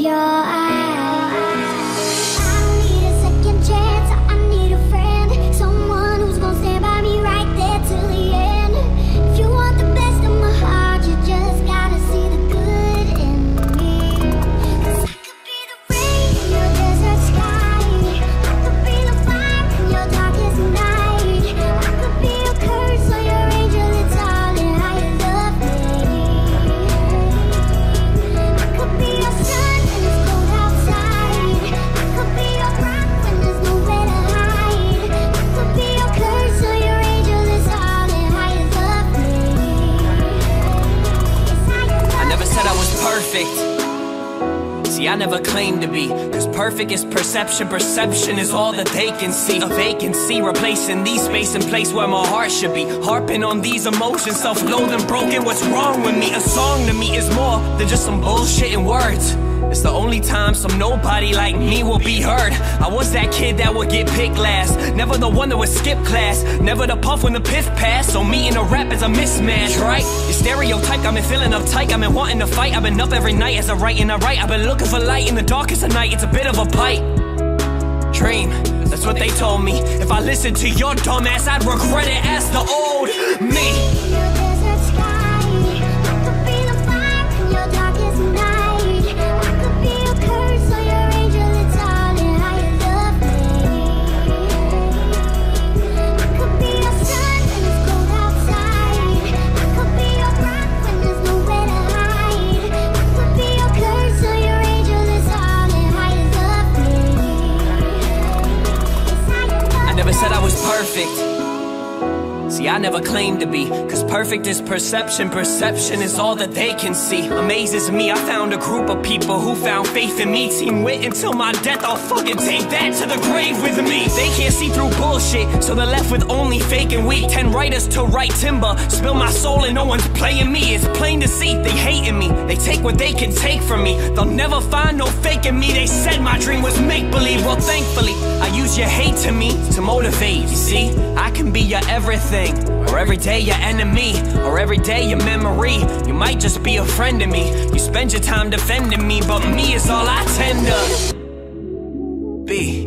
your eyes. I need a second chance, I need a friend, someone who's gonna stand by me right there till the end. If you want the best of my heart, you just gotta see the good in me. 'Cause I could be the rain in your desert sky, I could be the fire in your darkest night, I could be your curse or your angel, it's all in how you love me. I could be your sun when it's cold outside, I could be your rock when there's nowhere to hide, I could be your curse or your angel, it's all in how you love me. It's how you love I never said I was perfect. See, I never claimed to be, cause perfect is perception, perception is all that they can see. A vacancy replacing these space and place where my heart should be. Harping on these emotions, self-loathing, broken, what's wrong with me? A song to me is more than just some bullshit in words. It's the only time some nobody like me will be heard. I was that kid that would get picked last, never the one that would skip class, never the puff when the piff passed. So me and a rap is a mismatch, right? You stereotype, I've been feeling uptight, I've been wanting to fight, I've been up every night as I write and I write. I've been looking for light in the darkest of night, it's a bit of a pipe dream, that's what they told me. If I listened to your dumb ass, I'd regret it as the old me. in your desert sky, I could be the fire in your darkest night, I could be your curse or your angel, it's all in how you love me. I could be your sun when it's cold outside, I could be your rock when there's nowhere to hide, I could be your curse or your angel, it's all in how you love me. It's how you love I never said I was perfect. See, I never claimed to be, cause perfect is perception, perception is all that they can see. Amazes me, I found a group of people who found faith in me. Team wit until my death, I'll fucking take that to the grave with me. They can't see through bullshit, so they're left with only fake and weak. 10 writers to write timber, spill my soul and no one's playing me. It's plain to see, they hating me, they take what they can take from me. They'll never find no fake in me, they said my dream was make-believe. Well, thankfully, I use your hate to me to motivate. You see, I can be your everything, or every day your enemy, or every day your memory. You might just be a friend to me, you spend your time defending me, but me is all I tend to be.